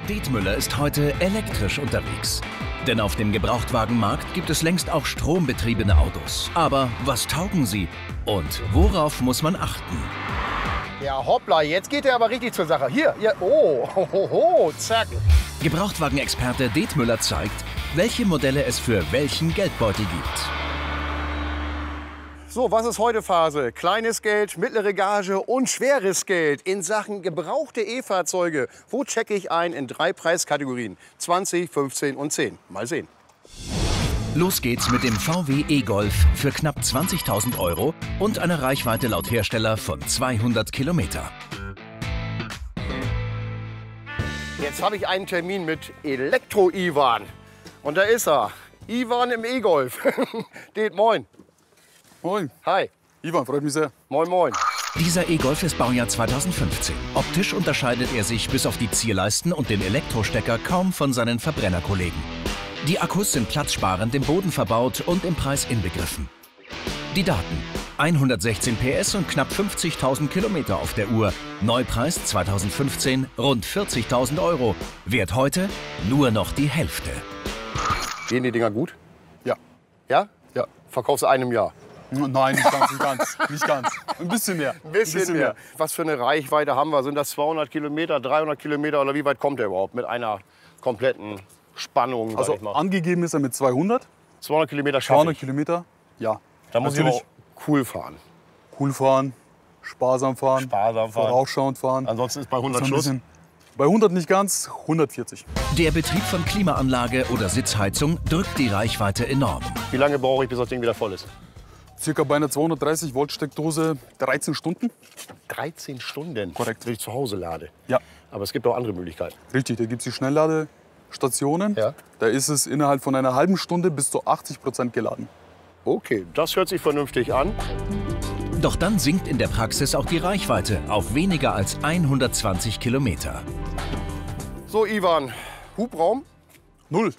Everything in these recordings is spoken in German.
Detmüller ist heute elektrisch unterwegs. Denn auf dem Gebrauchtwagenmarkt gibt es längst auch strombetriebene Autos. Aber was taugen sie? Und worauf muss man achten? Ja, hoppla, jetzt geht er aber richtig zur Sache. Hier, oh, ho, zack. Gebrauchtwagenexperte Detmüller zeigt, welche Modelle es für welchen Geldbeutel gibt. So, was ist heute Phase? Kleines Geld, mittlere Gage und schweres Geld in Sachen gebrauchte E-Fahrzeuge. Wo checke ich ein in 3 Preiskategorien? 20, 15 und 10. Mal sehen. Los geht's mit dem VW e-Golf für knapp 20.000 € und einer Reichweite laut Hersteller von 200 Kilometer. Jetzt habe ich einen Termin mit Elektro-Ivan. Und da ist er. Ivan im E-Golf. Det, moin. Moin. Hi. Ivan, freut mich sehr. Moin, moin. Dieser e-Golf ist Baujahr 2015. Optisch unterscheidet er sich bis auf die Zierleisten und den Elektrostecker kaum von seinen Verbrennerkollegen. Die Akkus sind platzsparend im Boden verbaut und im Preis inbegriffen. Die Daten: 116 PS und knapp 50.000 Kilometer auf der Uhr. Neupreis 2015 rund 40.000 €. Wert heute nur noch die Hälfte. Gehen die Dinger gut? Ja. Ja? Ja. Verkaufst du einem Jahr? Nein, nicht ganz. Nicht ganz. Ein bisschen mehr. Ein bisschen mehr. Was für eine Reichweite haben wir? Sind das 200 Kilometer, 300 Kilometer oder wie weit kommt der überhaupt mit einer kompletten Spannung? Sag Also ich mal. angegeben ist er mit 200. 200 Kilometer schaffe 200 ich. Kilometer, ja. Da muss ich Natürlich auch cool fahren. cool fahren, sparsam fahren, Sparsam fahren. vorausschauend fahren. Ansonsten ist bei So 100 ein Schluss. bisschen- Bei 100 nicht ganz, 140. Der Betrieb von Klimaanlage oder Sitzheizung drückt die Reichweite enorm. Wie lange brauche ich, bis das Ding wieder voll ist? Circa bei einer 230 Volt Steckdose 13 Stunden. 13 Stunden. Korrekt. Wenn ich zu Hause lade. Ja, Aber es gibt auch andere Möglichkeiten. richtig. Da gibt es die Schnellladestationen. Ja. Da ist es innerhalb von einer halben Stunde bis zu 80% geladen. Okay, das hört sich vernünftig an. Doch dann sinkt in der Praxis auch die Reichweite auf weniger als 120 Kilometer. So, Ivan, Hubraum. 0.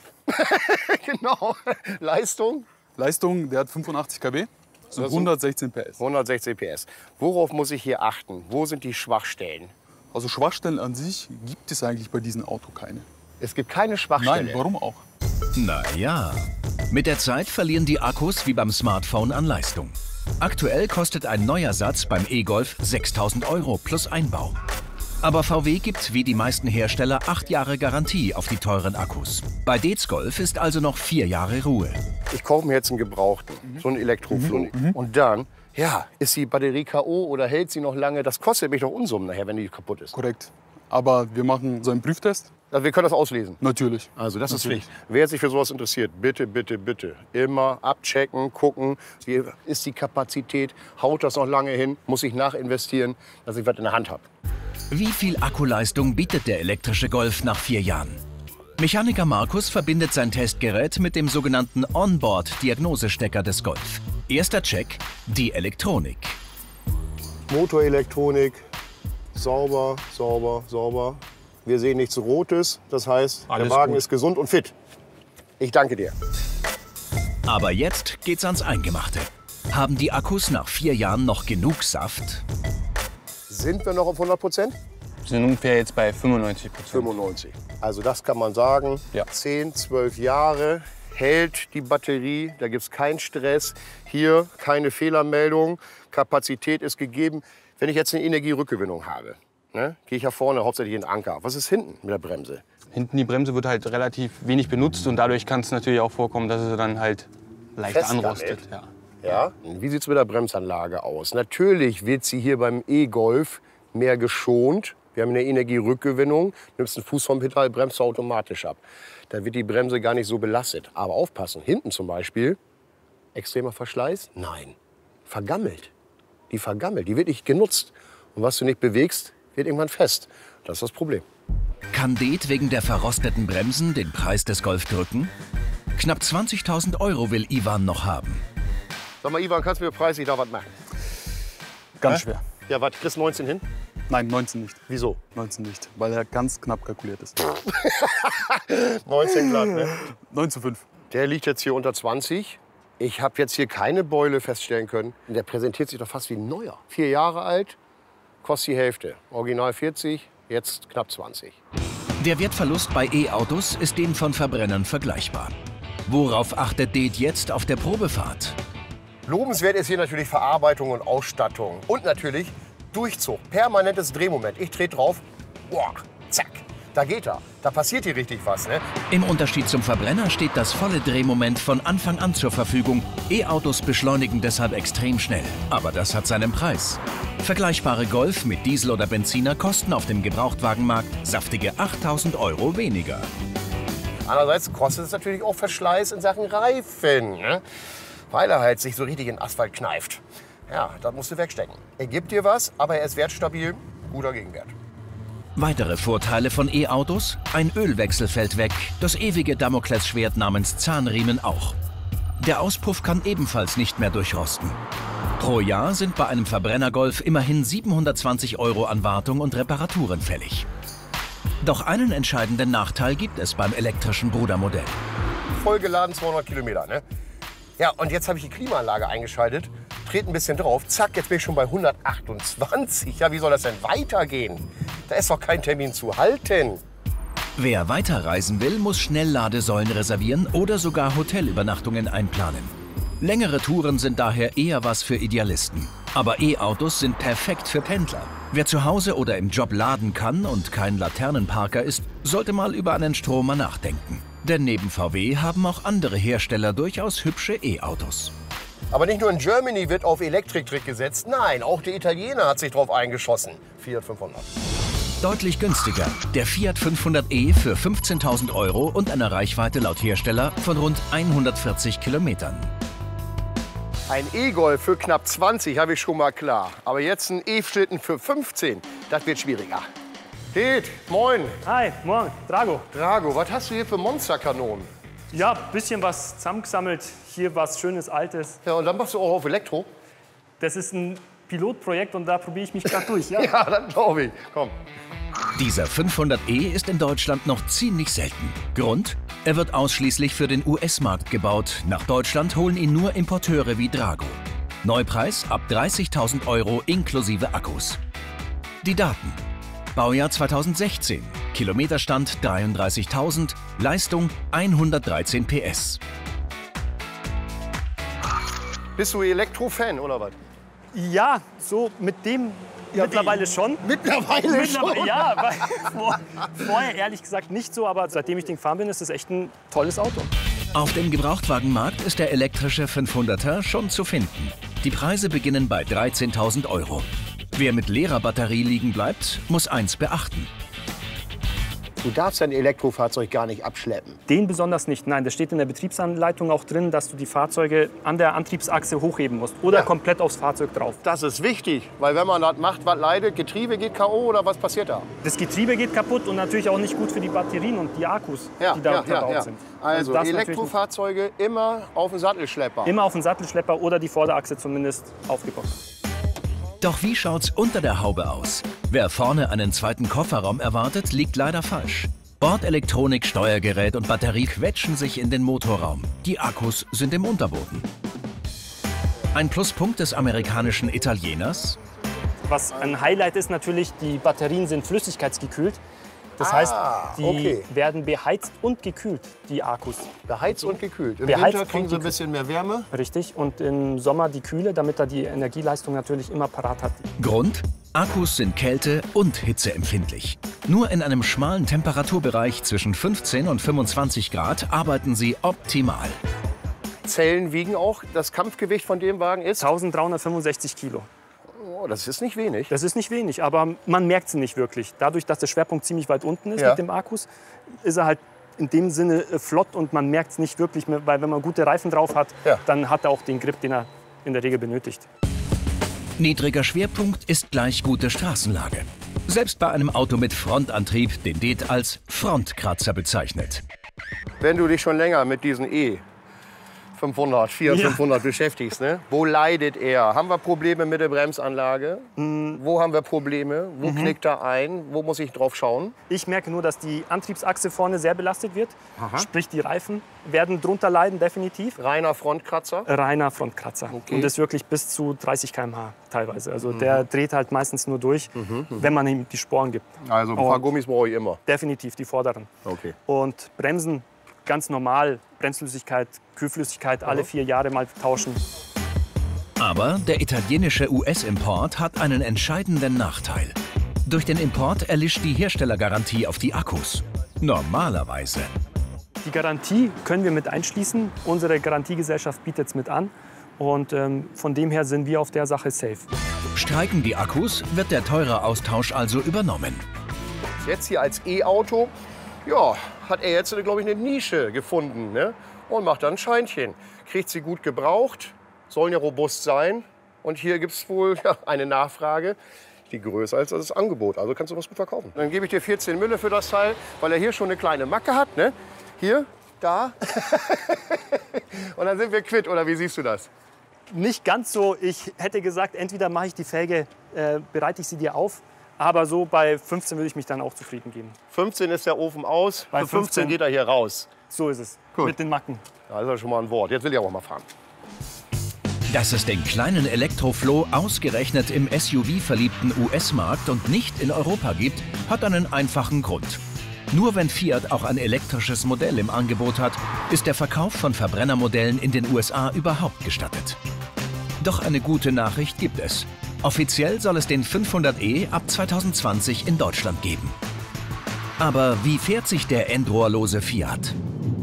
Genau. Leistung. Leistung, der hat 85 kW. So Also 116 PS. 116 PS. Worauf muss ich hier achten? Wo sind die Schwachstellen? Also Schwachstellen an sich gibt es eigentlich bei diesem Auto keine. Es gibt keine Schwachstelle. Nein, warum auch? Naja, mit der Zeit verlieren die Akkus wie beim Smartphone an Leistung. Aktuell kostet ein neuer Satz beim e-Golf 6.000 € plus Einbau. Aber VW gibt wie die meisten Hersteller 8 Jahre Garantie auf die teuren Akkus. Bei Det's Golf ist also noch 4 Jahre Ruhe. Ich kaufe mir jetzt einen gebrauchten, so einen Elektrofloh. Und dann, ja, ist die Batterie K.O. oder hält sie noch lange? Das kostet mich doch Unsummen nachher, wenn die kaputt ist. Korrekt. Aber wir machen so einen Prüftest. Also wir können das auslesen. Natürlich. Also das ist Natürlich. Pflicht. Wer sich für sowas interessiert, bitte, bitte, bitte. Immer abchecken, gucken, wie ist die Kapazität, haut das noch lange hin, muss ich nachinvestieren, dass ich was in der Hand habe. Wie viel Akkuleistung bietet der elektrische Golf nach 4 Jahren? Mechaniker Markus verbindet sein Testgerät mit dem sogenannten Onboard-Diagnosestecker des Golf. Erster Check: die Elektronik. Motorelektronik, sauber, sauber, sauber. Wir sehen nichts Rotes, das heißt, Alles der Wagen gut. ist gesund und fit. Ich danke dir. Aber jetzt geht's ans Eingemachte. Haben die Akkus nach 4 Jahren noch genug Saft? Sind wir noch auf 100%? Wir sind ungefähr jetzt bei 95%. 95. Also das kann man sagen. Ja. 10, 12 Jahre hält die Batterie. Da gibt es keinen Stress. Hier keine Fehlermeldung. Kapazität ist gegeben. Wenn ich jetzt eine Energierückgewinnung habe, ne, gehe ich ja vorne hauptsächlich in den Anker. Was ist hinten mit der Bremse? Hinten die Bremse wird halt relativ wenig benutzt und dadurch kann es natürlich auch vorkommen, dass es dann halt leicht Festgammelt. anrostet. Ja. Ja. Wie sieht es mit der Bremsanlage aus? Natürlich wird sie hier beim E-Golf mehr geschont. Wir haben eine Energierückgewinnung. Nimmst einen Fuß vom Pedal, bremst du automatisch ab. Da wird die Bremse gar nicht so belastet. Aber aufpassen, hinten zum Beispiel, extremer Verschleiß? Nein, vergammelt. Die vergammelt, die wird nicht genutzt. Und was du nicht bewegst, wird irgendwann fest. Das ist das Problem. Kann Det wegen der verrosteten Bremsen den Preis des Golf drücken? Knapp 20.000 € will Ivan noch haben. Sag mal, Ivan, kannst du mir preislich da was machen? Ganz schwer. Ja, was, kriegst du 19 hin? Nein, 19 nicht. Wieso? 19 nicht, weil er ganz knapp kalkuliert ist. 19 glatt, ne? 9:5. Der liegt jetzt hier unter 20. Ich habe jetzt hier keine Beule feststellen können. Der präsentiert sich doch fast wie ein neuer. 4 Jahre alt, kostet die Hälfte. Original 40, jetzt knapp 20. Der Wertverlust bei E-Autos ist dem von Verbrennern vergleichbar. Worauf achtet Det jetzt auf der Probefahrt? Lobenswert ist hier natürlich Verarbeitung und Ausstattung. Und natürlich Durchzug, permanentes Drehmoment. Ich trete drauf, boah, zack, da geht er. Da passiert hier richtig was, ne? Im Unterschied zum Verbrenner steht das volle Drehmoment von Anfang an zur Verfügung. E-Autos beschleunigen deshalb extrem schnell. Aber das hat seinen Preis. Vergleichbare Golf mit Diesel oder Benziner kosten auf dem Gebrauchtwagenmarkt saftige 8.000 € weniger. Andererseits kostet es natürlich auch Verschleiß in Sachen Reifen, ne? Weil er halt sich so richtig in Asphalt kneift. Ja, das musst du wegstecken. Er gibt dir was, aber er ist wertstabil, guter Gegenwert. Weitere Vorteile von E-Autos? Ein Ölwechsel fällt weg, das ewige Damoklesschwert namens Zahnriemen auch. Der Auspuff kann ebenfalls nicht mehr durchrosten. Pro Jahr sind bei einem Verbrennergolf immerhin 720 € an Wartung und Reparaturen fällig. Doch einen entscheidenden Nachteil gibt es beim elektrischen Brudermodell. Vollgeladen 200 Kilometer, ne? Ja, und jetzt habe ich die Klimaanlage eingeschaltet, trete ein bisschen drauf, zack, jetzt bin ich schon bei 128. Ja, wie soll das denn weitergehen? Da ist doch kein Termin zu halten. Wer weiterreisen will, muss Schnellladesäulen reservieren oder sogar Hotelübernachtungen einplanen. Längere Touren sind daher eher was für Idealisten. Aber E-Autos sind perfekt für Pendler. Wer zu Hause oder im Job laden kann und kein Laternenparker ist, sollte mal über einen Stromer nachdenken. Denn neben VW haben auch andere Hersteller durchaus hübsche E-Autos. Aber nicht nur in Germany wird auf Elektrik gesetzt, nein, auch der Italiener hat sich drauf eingeschossen. Fiat 500. Deutlich günstiger. Der Fiat 500e für 15.000 € und eine Reichweite laut Hersteller von rund 140 Kilometern. Ein E-Golf für knapp 20 habe ich schon mal klar. Aber jetzt ein E-Schlitten für 15, das wird schwieriger. Det, moin. Hi, morgen, Drago. Drago, was hast du hier für Monsterkanonen? Ja, bisschen was zusammengesammelt. Hier was Schönes, Altes. Ja, und dann machst du auch auf Elektro? Das ist ein Pilotprojekt und da probiere ich mich gerade durch. Ja. Ja, das glaube ich. Komm. Dieser 500e ist in Deutschland noch ziemlich selten. Grund? Er wird ausschließlich für den US-Markt gebaut. Nach Deutschland holen ihn nur Importeure wie Drago. Neupreis ab 30.000 € inklusive Akkus. Die Daten. Baujahr 2016. Kilometerstand 33.000. Leistung 113 PS. Bist du Elektro-Fan oder was? Ja, so mit dem mittlerweile schon. Mittlerweile schon? Ja, weil vorher ehrlich gesagt nicht so, aber seitdem ich den gefahren bin, ist es echt ein tolles Auto. Auf dem Gebrauchtwagenmarkt ist der elektrische 500er schon zu finden. Die Preise beginnen bei 13.000 €. Wer mit leerer Batterie liegen bleibt, muss eins beachten. Du darfst dein Elektrofahrzeug gar nicht abschleppen. Den besonders nicht. Nein, das steht in der Betriebsanleitung auch drin, dass du die Fahrzeuge an der Antriebsachse hochheben musst oder komplett aufs Fahrzeug drauf. Das ist wichtig, weil wenn man das macht, was leidet, Getriebe geht K.O. oder was passiert da? Das Getriebe geht kaputt und natürlich auch nicht gut für die Batterien und die Akkus, die da verbaut sind. Also das Elektrofahrzeuge immer auf den Sattelschlepper. Immer auf den Sattelschlepper oder die Vorderachse zumindest aufgebaut. Doch wie schaut's unter der Haube aus? Wer vorne einen zweiten Kofferraum erwartet, liegt leider falsch. Bordelektronik, Steuergerät und Batterie quetschen sich in den Motorraum. Die Akkus sind im Unterboden. Ein Pluspunkt des amerikanischen Italieners? Was ein Highlight ist natürlich, die Batterien sind flüssigkeitsgekühlt. Das heißt, die werden beheizt und gekühlt, die Akkus. Beheizt und gekühlt. Im Beheizt Winter kriegen sie ein bisschen mehr Wärme. Richtig. Und im Sommer die Kühle, damit er die Energieleistung natürlich immer parat hat. Grund? Akkus sind kälte- und hitzeempfindlich. Nur in einem schmalen Temperaturbereich zwischen 15 und 25 Grad arbeiten sie optimal. Zellen wiegen auch, das Kampfgewicht von dem Wagen ist? 1365 Kilo. Oh, das ist nicht wenig. Das ist nicht wenig, aber man merkt es nicht wirklich. Dadurch, dass der Schwerpunkt ziemlich weit unten ist mit dem Akkus, ist er halt in dem Sinne flott und man merkt es nicht wirklich mehr, weil wenn man gute Reifen drauf hat, dann hat er auch den Grip, den er in der Regel benötigt. Niedriger Schwerpunkt ist gleich gute Straßenlage. Selbst bei einem Auto mit Frontantrieb, den Det als Frontkratzer bezeichnet. Wenn du dich schon länger mit diesen E 500, 400, 500 beschäftigst, ne? Wo leidet er? Haben wir Probleme mit der Bremsanlage? Wo haben wir Probleme? Wo knickt er ein? Wo muss ich drauf schauen? Ich merke nur, dass die Antriebsachse vorne sehr belastet wird. Sprich, die Reifen werden drunter leiden, definitiv. Reiner Frontkratzer? Reiner Frontkratzer. Okay. Und das wirklich bis zu 30 km/h teilweise. Also der dreht halt meistens nur durch, wenn man ihm die Sporen gibt. Also ein paar Gummis brauche ich immer? Definitiv, die vorderen. Okay. Und Bremsen ganz normal, Bremsflüssigkeit, Kühlflüssigkeit alle 4 Jahre mal tauschen. Aber der italienische US-Import hat einen entscheidenden Nachteil. Durch den Import erlischt die Herstellergarantie auf die Akkus. Normalerweise. Die Garantie können wir mit einschließen. Unsere Garantiegesellschaft bietet es mit an. Und von dem her sind wir auf der Sache safe. Streiken die Akkus, wird der teure Austausch also übernommen. Jetzt hier als E-Auto, ja, hat er jetzt, glaube ich, eine Nische gefunden, ne? Und macht dann ein Scheinchen. Kriegt sie gut gebraucht, sollen ja robust sein. Und hier gibt es wohl eine Nachfrage, die größer ist als das Angebot. Also kannst du was gut verkaufen. Dann gebe ich dir 14 Mille für das Teil, weil er hier schon eine kleine Macke hat, ne? Hier, da. Und dann sind wir quitt, oder wie siehst du das? Nicht ganz so. Ich hätte gesagt, entweder mache ich die Felge, bereite ich sie dir auf. Aber so bei 15 würde ich mich dann auch zufrieden geben. 15 ist der Ofen aus, bei 15 geht er hier raus. So ist es, Gut. mit den Macken. Das ist ja schon mal ein Wort. Jetzt will ich auch mal fahren. Dass es den kleinen Elektrofloh ausgerechnet im SUV-verliebten US-Markt und nicht in Europa gibt, hat einen einfachen Grund. Nur wenn Fiat auch ein elektrisches Modell im Angebot hat, ist der Verkauf von Verbrennermodellen in den USA überhaupt gestattet. Doch eine gute Nachricht gibt es. Offiziell soll es den 500e ab 2020 in Deutschland geben. Aber wie fährt sich der endrohrlose Fiat?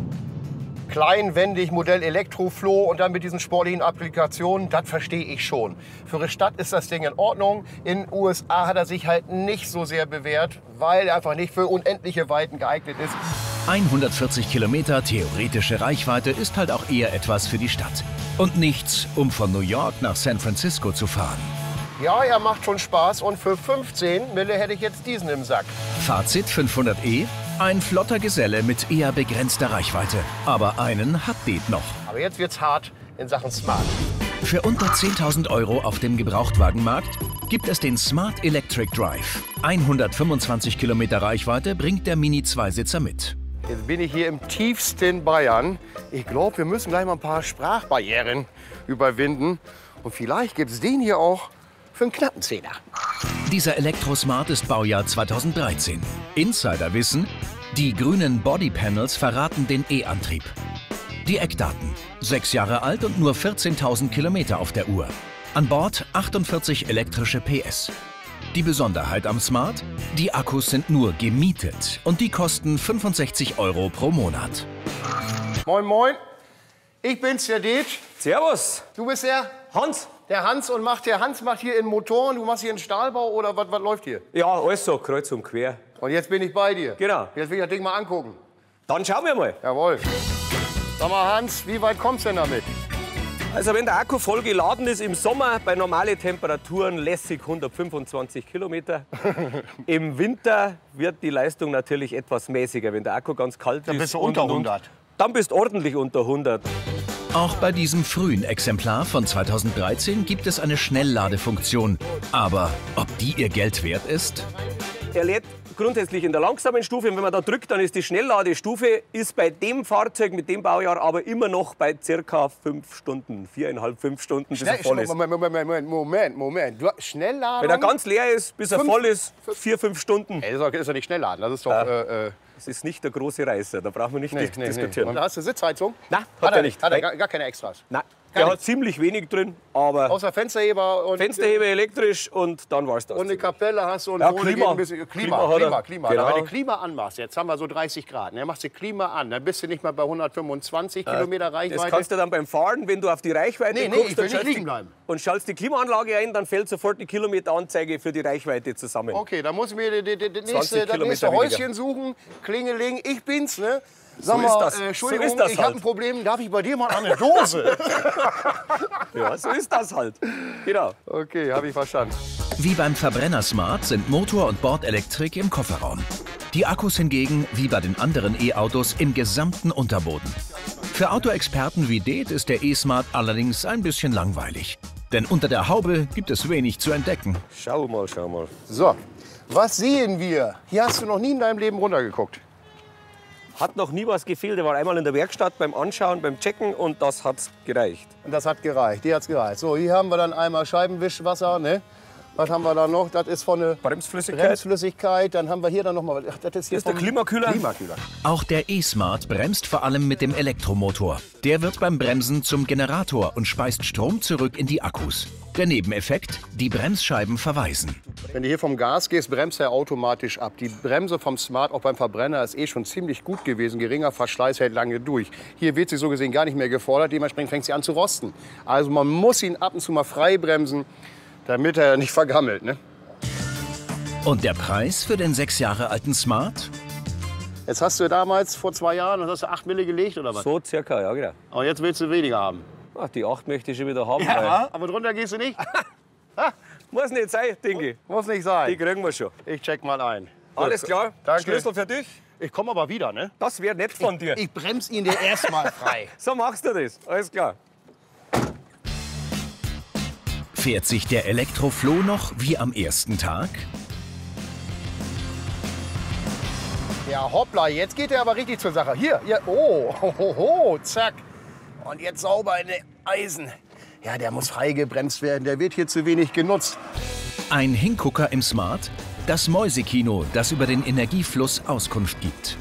Kleinwendig, Modell Elektrofloh und dann mit diesen sportlichen Applikationen, das verstehe ich schon. Für eine Stadt ist das Ding in Ordnung. In den USA hat er sich halt nicht so sehr bewährt, weil er einfach nicht für unendliche Weiten geeignet ist. 140 Kilometer theoretische Reichweite ist halt auch eher etwas für die Stadt. Und nichts, um von New York nach San Francisco zu fahren. Ja, er macht schon Spaß und für 15 Mille hätte ich jetzt diesen im Sack. Fazit 500e, ein flotter Geselle mit eher begrenzter Reichweite. Aber einen hat det noch. Aber jetzt wird's hart in Sachen Smart. Für unter 10.000 € auf dem Gebrauchtwagenmarkt gibt es den Smart Electric Drive. 125 Kilometer Reichweite bringt der Mini-Zweisitzer mit. Jetzt bin ich hier im tiefsten Bayern. Ich glaube, wir müssen gleich mal ein paar Sprachbarrieren überwinden. Und vielleicht gibt es den hier auch für einen knappen Zehner. Dieser Elektrosmart ist Baujahr 2013. Insider wissen, die grünen Bodypanels verraten den E-Antrieb. Die Eckdaten: 6 Jahre alt und nur 14.000 Kilometer auf der Uhr. An Bord 48 elektrische PS. Die Besonderheit am Smart: die Akkus sind nur gemietet und die kosten 65 € pro Monat. Moin, moin. Ich bin's, der Det. Servus. Du bist der Hans. Der Hans und der Hans macht hier einen Motor und du machst hier einen Stahlbau oder was läuft hier? Ja, alles so, kreuz und quer. Und jetzt bin ich bei dir. Genau. Jetzt will ich das Ding mal angucken. Dann schauen wir mal. Jawohl. Sag mal, Hans, wie weit kommst du denn damit? Also wenn der Akku voll geladen ist im Sommer bei normalen Temperaturen lässig 125 Kilometer. Im Winter wird die Leistung natürlich etwas mäßiger, wenn der Akku ganz kalt ist. Dann bist du unter 100. Dann bist du ordentlich unter 100. Auch bei diesem frühen Exemplar von 2013 gibt es eine Schnellladefunktion. Aber ob die ihr Geld wert ist? Er lädt grundsätzlich in der langsamen Stufe. Und wenn man da drückt, dann ist die Schnellladestufe ist bei dem Fahrzeug mit dem Baujahr aber immer noch bei ca. 5 Stunden, 4,5, 5 Stunden, bis er voll ist. Moment. Du, Schnellladung? Wenn er ganz leer ist, bis er voll ist, 4, 5 Stunden. Ey, das ist doch nicht Schnellladen, das ist doch... Das ist nicht der große Reißer, da brauchen wir nicht diskutieren. Und hast du Sitzheizung? Nein, hat er nicht. Hat er gar keine Extras? Nein, der hat ziemlich wenig drin, aber außer Fensterheber und... Fensterheber elektrisch und dann war's das. Und eine Kapelle hast du und ja, vorne geht ein bisschen... Klima. Genau. Wenn du Klima anmachst, jetzt haben wir so 30 Grad, dann machst du Klima an, dann bist du nicht mehr bei 125 Kilometer Reichweite. Das kannst du dann beim Fahren, wenn du auf die Reichweite guckst, ich will nicht liegen bleiben. Und schaltest die Klimaanlage ein, dann fällt sofort die Kilometeranzeige für die Reichweite zusammen. Okay, dann muss ich mir das nächste Häuschen suchen, Klingeling, ich bin's, ne? Sag mal, so ist das. Entschuldigung, so ist das ich halt. habe ein Problem, darf ich bei dir mal an eine Dose? Ja, so ist das halt. Genau. Okay, habe ich verstanden. Wie beim Verbrenner Smart sind Motor und Bordelektrik im Kofferraum. Die Akkus hingegen, wie bei den anderen E-Autos, im gesamten Unterboden. Für Autoexperten wie Det ist der E-Smart allerdings ein bisschen langweilig. Denn unter der Haube gibt es wenig zu entdecken. Schau mal, schau mal. So, was sehen wir? Hier hast du noch nie in deinem Leben runtergeguckt. Hat noch nie was gefehlt. Er war einmal in der Werkstatt beim Anschauen, beim Checken und das hat's gereicht. Und das hat gereicht, die hat's gereicht. So, hier haben wir dann einmal Scheibenwischwasser, ne? Was haben wir da noch? Das ist von der Bremsflüssigkeit. Dann haben wir hier dann noch mal. Das ist hier der Klimakühler. Auch der E-Smart bremst vor allem mit dem Elektromotor. Der wird beim Bremsen zum Generator und speist Strom zurück in die Akkus. Der Nebeneffekt: die Bremsscheiben verweisen. Wenn du hier vom Gas gehst, bremst er automatisch ab. Die Bremse vom Smart, auch beim Verbrenner, ist schon ziemlich gut gewesen. Geringer Verschleiß hält lange durch. Hier wird sie so gesehen gar nicht mehr gefordert. Dementsprechend fängt sie an zu rosten. Also man muss ihn ab und zu mal frei bremsen, damit er nicht vergammelt, ne? Und der Preis für den 6 Jahre alten Smart? Jetzt hast du damals vor 2 Jahren, hast du 8 Mille gelegt oder was? So circa, ja genau. Aber jetzt willst du weniger haben. Ach, die 8 möchte ich schon wieder haben. Ja, aber drunter gehst du nicht? Muss nicht sein, denke ich. Muss nicht sein. Die kriegen wir schon. Ich check mal ein. Alles klar. Danke. Schlüssel für dich. Ich komme aber wieder, ne? Das wäre nett von dir. Ich bremse ihn dir erstmal frei. So machst du das. Alles klar. Fährt sich der Elektrofloh noch wie am ersten Tag? Ja, hoppla, jetzt geht er aber richtig zur Sache. Hier, oh, zack. Und jetzt sauber in den Eisen. Ja, der muss frei gebremst werden, der wird hier zu wenig genutzt. Ein Hingucker im Smart? Das Mäusekino, das über den Energiefluss Auskunft gibt.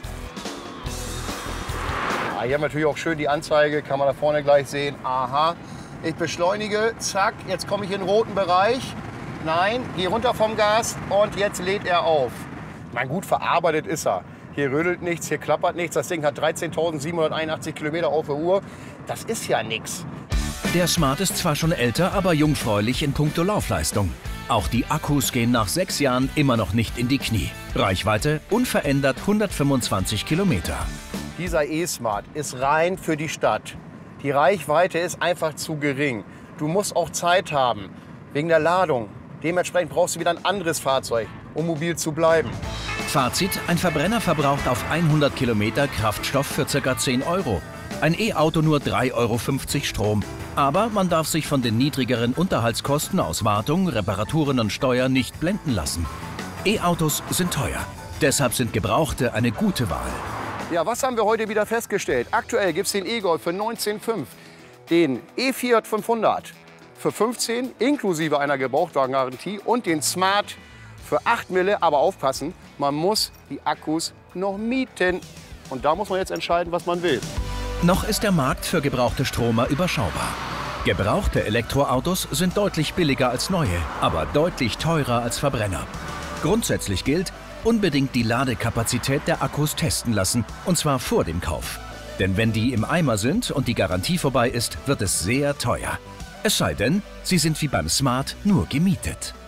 Ja, hier haben wir natürlich auch schön die Anzeige, kann man da vorne gleich sehen. Aha, ich beschleunige, zack, jetzt komme ich in den roten Bereich. Nein, geh runter vom Gas und jetzt lädt er auf. Mein, gut verarbeitet ist er. Hier rödelt nichts, hier klappert nichts. Das Ding hat 13.781 Kilometer auf der Uhr. Das ist ja nichts. Der Smart ist zwar schon älter, aber jungfräulich in puncto Laufleistung. Auch die Akkus gehen nach 6 Jahren immer noch nicht in die Knie. Reichweite unverändert 125 Kilometer. Dieser E-Smart ist rein für die Stadt. Die Reichweite ist einfach zu gering. Du musst auch Zeit haben, wegen der Ladung. Dementsprechend brauchst du wieder ein anderes Fahrzeug, um mobil zu bleiben. Fazit: Ein Verbrenner verbraucht auf 100 Kilometer Kraftstoff für ca. 10 Euro. Ein E-Auto nur 3,50 Euro Strom. Aber man darf sich von den niedrigeren Unterhaltskosten aus Wartung, Reparaturen und Steuer nicht blenden lassen. E-Autos sind teuer. Deshalb sind Gebrauchte eine gute Wahl. Ja, was haben wir heute wieder festgestellt? Aktuell gibt es den E-Golf für 19,5, den E-Fiat 500 für 15 inklusive einer Gebrauchtwagengarantie und den Smart für 8 Mille. Aber aufpassen, man muss die Akkus noch mieten. Und da muss man jetzt entscheiden, was man will. Noch ist der Markt für gebrauchte Stromer überschaubar. Gebrauchte Elektroautos sind deutlich billiger als neue, aber deutlich teurer als Verbrenner. Grundsätzlich gilt: unbedingt die Ladekapazität der Akkus testen lassen, und zwar vor dem Kauf. Denn wenn die im Eimer sind und die Garantie vorbei ist, wird es sehr teuer. Es sei denn, sie sind wie beim Smart nur gemietet.